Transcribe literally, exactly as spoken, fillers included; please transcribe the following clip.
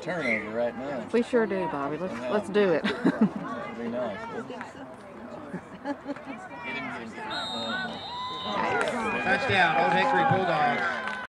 turnover right now. We sure do, Bobby. Let's let's do it. That'd be nice. Touchdown, Old Hickory Bulldogs.